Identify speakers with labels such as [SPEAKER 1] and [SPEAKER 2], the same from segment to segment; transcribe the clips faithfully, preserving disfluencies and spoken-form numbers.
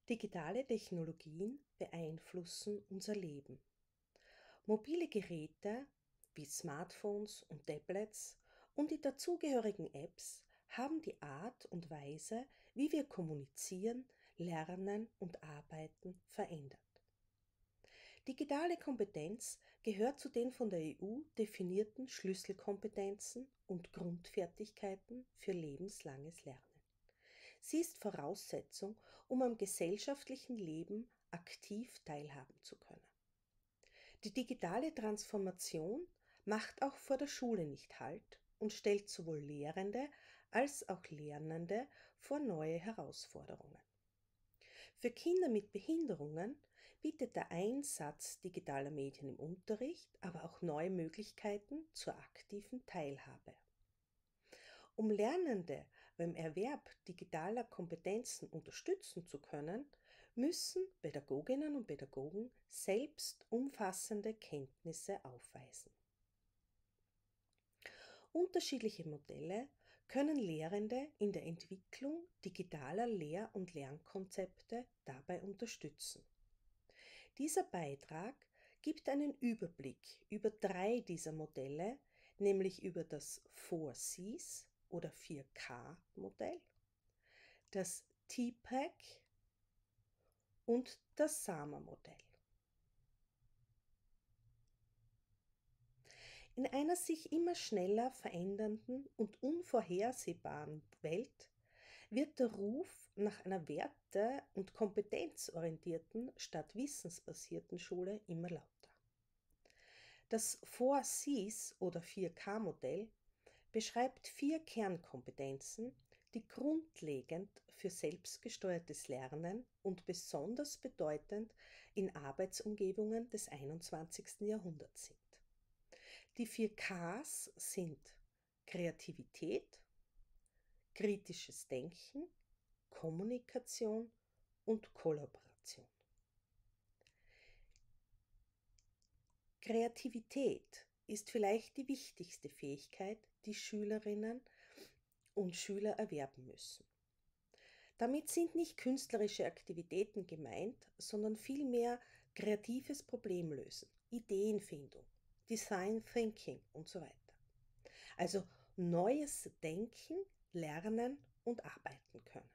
[SPEAKER 1] Digitale Technologien beeinflussen unser Leben. Mobile Geräte wie Smartphones und Tablets und die dazugehörigen Apps haben die Art und Weise, wie wir kommunizieren, lernen und arbeiten, verändert. Digitale Kompetenz gehört zu den von der E U definierten Schlüsselkompetenzen und Grundfertigkeiten für lebenslanges Lernen. Sie ist Voraussetzung, um am gesellschaftlichen Leben aktiv teilhaben zu können. Die digitale Transformation macht auch vor der Schule nicht Halt und stellt sowohl Lehrende als auch Lernende vor neue Herausforderungen. Für Kinder mit Behinderungen bietet der Einsatz digitaler Medien im Unterricht aber auch neue Möglichkeiten zur aktiven Teilhabe. Um Lernende beim Erwerb digitaler Kompetenzen unterstützen zu können, müssen Pädagoginnen und Pädagogen selbst umfassende Kenntnisse aufweisen. Unterschiedliche Modelle können Lehrende in der Entwicklung digitaler Lehr- und Lernkonzepte dabei unterstützen. Dieser Beitrag gibt einen Überblick über drei dieser Modelle, nämlich über das vier Cs oder vier K-Modell, das T P E C und das S A M A-Modell. In einer sich immer schneller verändernden und unvorhersehbaren Welt wird der Ruf nach einer werte- und kompetenzorientierten statt wissensbasierten Schule immer lauter. Das vier Cs oder vier K-Modell beschreibt vier Kernkompetenzen, die grundlegend für selbstgesteuertes Lernen und besonders bedeutend in Arbeitsumgebungen des einundzwanzigsten Jahrhunderts sind. Die vier Ks sind Kreativität, kritisches Denken, Kommunikation und Kollaboration. Kreativität ist vielleicht die wichtigste Fähigkeit, die Schülerinnen und Schüler erwerben müssen. Damit sind nicht künstlerische Aktivitäten gemeint, sondern vielmehr kreatives Problemlösen, Ideenfindung, Design Thinking und so weiter. Also neues Denken, Lernen und Arbeiten können.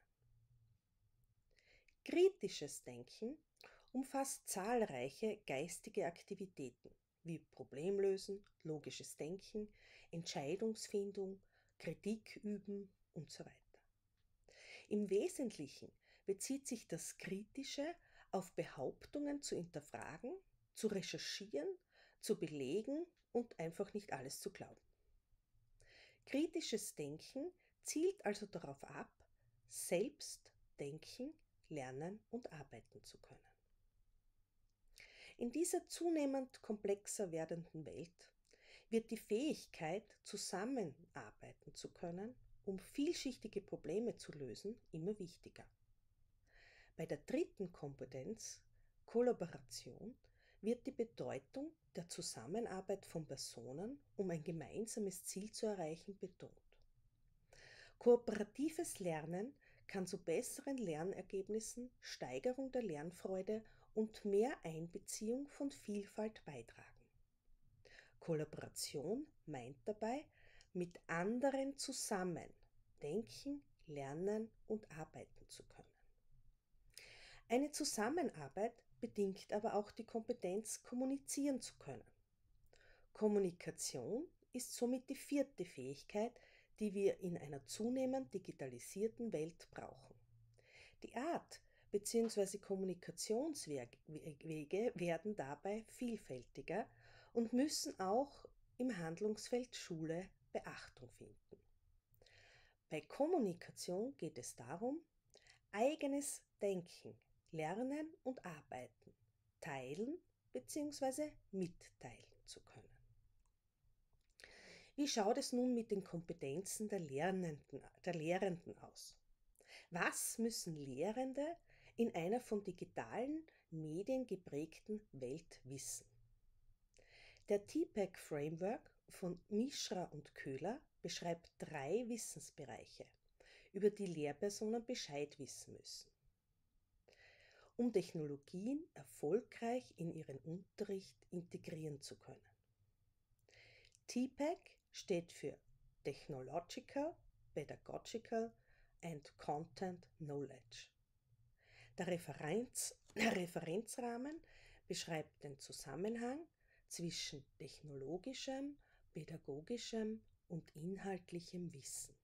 [SPEAKER 1] Kritisches Denken umfasst zahlreiche geistige Aktivitäten wie Problemlösen, logisches Denken, Entscheidungsfindung, Kritik üben und so weiter. Im Wesentlichen bezieht sich das Kritische auf Behauptungen zu hinterfragen, zu recherchieren, zu belegen und einfach nicht alles zu glauben. Kritisches Denken zielt also darauf ab, selbst denken, lernen und arbeiten zu können. In dieser zunehmend komplexer werdenden Welt wird die Fähigkeit, zusammenarbeiten zu können, um vielschichtige Probleme zu lösen, immer wichtiger. Bei der dritten Kompetenz, Kollaboration, wird die Bedeutung der Zusammenarbeit von Personen, um ein gemeinsames Ziel zu erreichen, betont. Kooperatives Lernen kann zu besseren Lernergebnissen, Steigerung der Lernfreude und mehr Einbeziehung von Vielfalt beitragen. Kollaboration meint dabei, mit anderen zusammen denken, lernen und arbeiten zu können. Eine Zusammenarbeit bedingt aber auch die Kompetenz, kommunizieren zu können. Kommunikation ist somit die vierte Fähigkeit, die wir in einer zunehmend digitalisierten Welt brauchen. Die Art bzw. Kommunikationswege werden dabei vielfältiger und müssen auch im Handlungsfeld Schule Beachtung finden. Bei Kommunikation geht es darum, eigenes Denken, Lernen und Arbeiten teilen bzw. mitteilen zu können. Wie schaut es nun mit den Kompetenzen der Lernenden, der Lehrenden aus? Was müssen Lehrende in einer von digitalen Medien geprägten Welt wissen? Der T P E C-Framework von Mishra und Köhler beschreibt drei Wissensbereiche, über die Lehrpersonen Bescheid wissen müssen. um Technologien erfolgreich in ihren Unterricht integrieren zu können. T P E C steht für Technological, Pedagogical and Content Knowledge. Der, Referenz, der Referenzrahmen beschreibt den Zusammenhang zwischen technologischem, pädagogischem und inhaltlichem Wissen.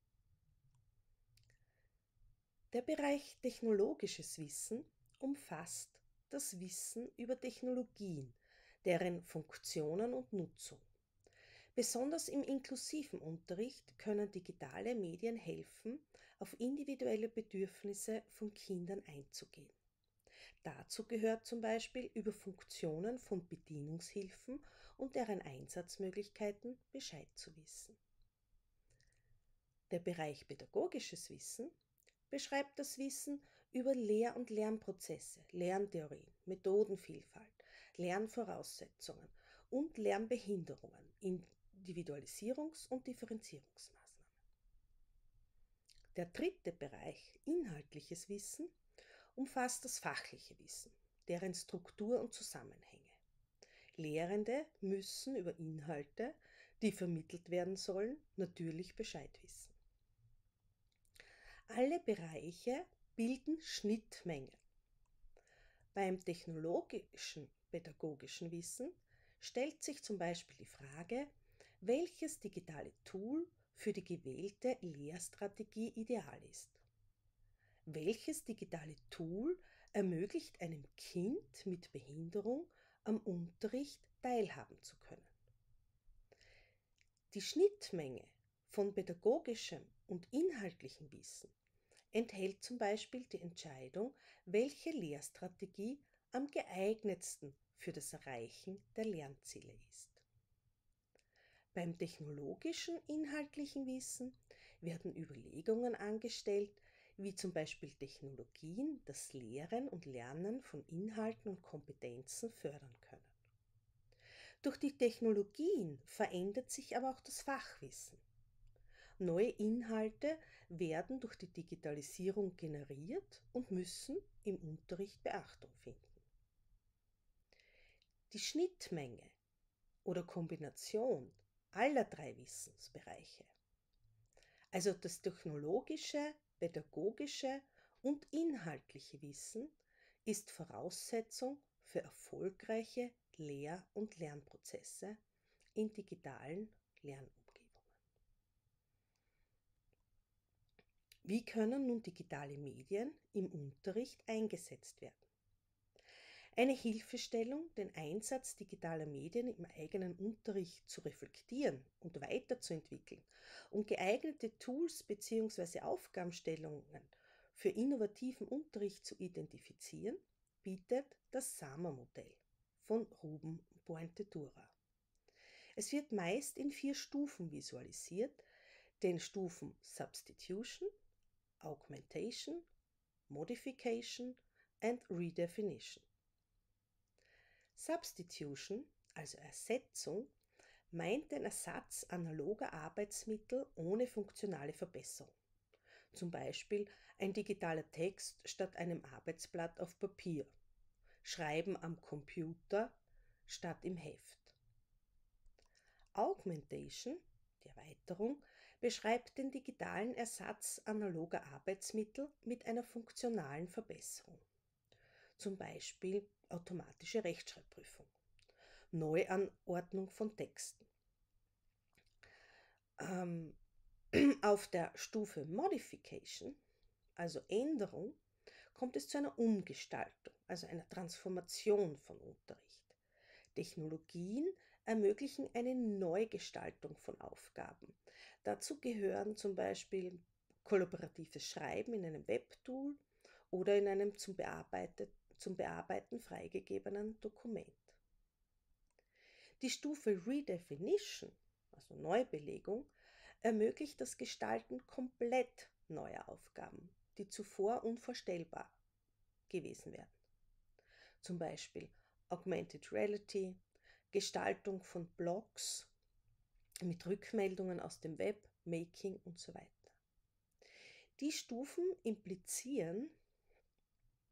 [SPEAKER 1] Der Bereich technologisches Wissen umfasst das Wissen über Technologien, deren Funktionen und Nutzung. Besonders im inklusiven Unterricht können digitale Medien helfen, auf individuelle Bedürfnisse von Kindern einzugehen. Dazu gehört zum Beispiel über Funktionen von Bedienungshilfen und deren Einsatzmöglichkeiten Bescheid zu wissen. Der Bereich pädagogisches Wissen beschreibt das Wissen über Lehr- und Lernprozesse, Lerntheorien, Methodenvielfalt, Lernvoraussetzungen und Lernbehinderungen, Individualisierungs- und Differenzierungsmaßnahmen. Der dritte Bereich, inhaltliches Wissen, umfasst das fachliche Wissen, deren Struktur und Zusammenhänge. Lehrende müssen über Inhalte, die vermittelt werden sollen, natürlich Bescheid wissen. Alle Bereiche bilden Schnittmengen. Beim technologischen pädagogischen Wissen stellt sich zum Beispiel die Frage, welches digitale Tool für die gewählte Lehrstrategie ideal ist. Welches digitale Tool ermöglicht einem Kind mit Behinderung am Unterricht teilhaben zu können? Die Schnittmenge von pädagogischem und inhaltlichem Wissen enthält zum Beispiel die Entscheidung, welche Lehrstrategie am geeignetsten für das Erreichen der Lernziele ist. Beim technologischen inhaltlichen Wissen werden Überlegungen angestellt, wie zum Beispiel Technologien das Lehren und Lernen von Inhalten und Kompetenzen fördern können. Durch die Technologien verändert sich aber auch das Fachwissen. Neue Inhalte werden durch die Digitalisierung generiert und müssen im Unterricht Beachtung finden. Die Schnittmenge oder Kombination aller drei Wissensbereiche, also das technologische, pädagogische und inhaltliche Wissen, ist Voraussetzung für erfolgreiche Lehr- und Lernprozesse in digitalen Lernumgebungen. Wie können nun digitale Medien im Unterricht eingesetzt werden? Eine Hilfestellung, den Einsatz digitaler Medien im eigenen Unterricht zu reflektieren und weiterzuentwickeln und geeignete Tools bzw. Aufgabenstellungen für innovativen Unterricht zu identifizieren, bietet das SAMA-Modell von Ruben Bointetura. Es wird meist in vier Stufen visualisiert, den Stufen Substitution, Augmentation, Modification and Redefinition. Substitution, also Ersetzung, meint den Ersatz analoger Arbeitsmittel ohne funktionale Verbesserung. Zum Beispiel ein digitaler Text statt einem Arbeitsblatt auf Papier, Schreiben am Computer statt im Heft. Augmentation, die Erweiterung, beschreibt den digitalen Ersatz analoger Arbeitsmittel mit einer funktionalen Verbesserung. Zum Beispiel automatische Rechtschreibprüfung, Neuanordnung von Texten. Ähm, auf der Stufe Modification, also Änderung, kommt es zu einer Umgestaltung, also einer Transformation von Unterricht. Technologien ermöglichen eine Neugestaltung von Aufgaben. Dazu gehören zum Beispiel kollaboratives Schreiben in einem Webtool oder in einem zum, Bearbeitet, zum Bearbeiten freigegebenen Dokument. Die Stufe Redefinition, also Neubelegung, ermöglicht das Gestalten komplett neuer Aufgaben, die zuvor unvorstellbar gewesen wären. Zum Beispiel Augmented Reality, Gestaltung von Blogs mit Rückmeldungen aus dem Web, Making und so weiter. Die Stufen implizieren,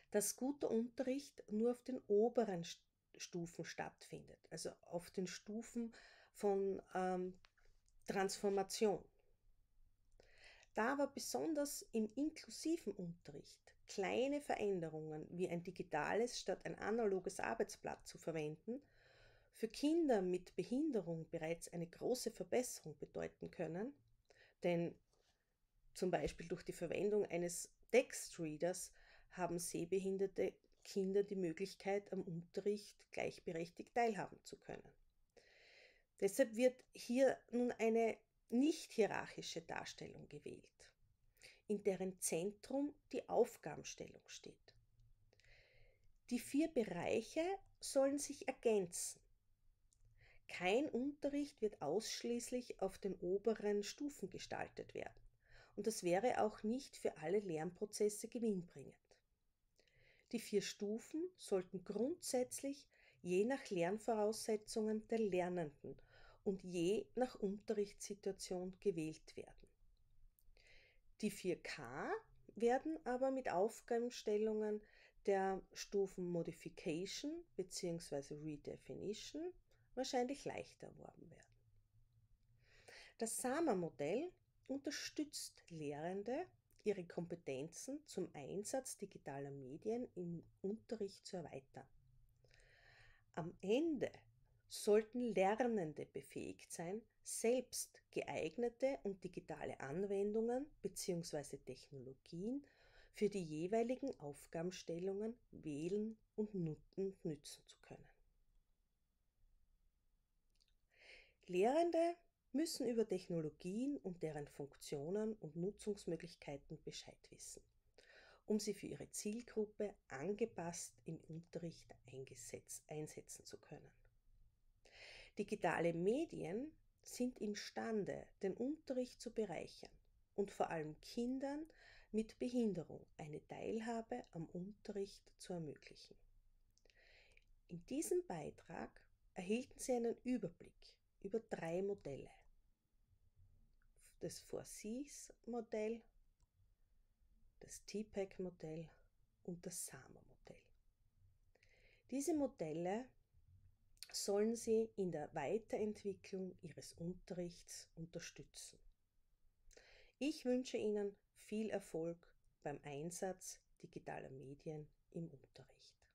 [SPEAKER 1] dass guter Unterricht nur auf den oberen St- Stufen stattfindet, also auf den Stufen von ähm, Transformation. Da aber besonders im inklusiven Unterricht kleine Veränderungen wie ein digitales statt ein analoges Arbeitsblatt zu verwenden für Kinder mit Behinderung bereits eine große Verbesserung bedeuten können, denn zum Beispiel durch die Verwendung eines Textreaders haben sehbehinderte Kinder die Möglichkeit, am Unterricht gleichberechtigt teilhaben zu können. Deshalb wird hier nun eine nicht hierarchische Darstellung gewählt, in deren Zentrum die Aufgabenstellung steht. Die vier Bereiche sollen sich ergänzen. Kein Unterricht wird ausschließlich auf den oberen Stufen gestaltet werden und das wäre auch nicht für alle Lernprozesse gewinnbringend. Die vier Stufen sollten grundsätzlich je nach Lernvoraussetzungen der Lernenden und je nach Unterrichtssituation gewählt werden. Die vier K werden aber mit Aufgabenstellungen der Stufen Modification bzw. Redefinition wahrscheinlich leichter erworben werden. Das SAMA-Modell unterstützt Lehrende, ihre Kompetenzen zum Einsatz digitaler Medien im Unterricht zu erweitern. Am Ende sollten Lernende befähigt sein, selbst geeignete und digitale Anwendungen bzw. Technologien für die jeweiligen Aufgabenstellungen wählen und nützen zu können. Lehrende müssen über Technologien und deren Funktionen und Nutzungsmöglichkeiten Bescheid wissen, um sie für ihre Zielgruppe angepasst im Unterricht einsetzen zu können. Digitale Medien sind imstande, den Unterricht zu bereichern und vor allem Kindern mit Behinderung eine Teilhabe am Unterricht zu ermöglichen. In diesem Beitrag erhielten Sie einen Überblick über drei Modelle. Das four Cs Modell, das T P E C-Modell und das SAMA-Modell. Diese Modelle sollen Sie in der Weiterentwicklung Ihres Unterrichts unterstützen. Ich wünsche Ihnen viel Erfolg beim Einsatz digitaler Medien im Unterricht.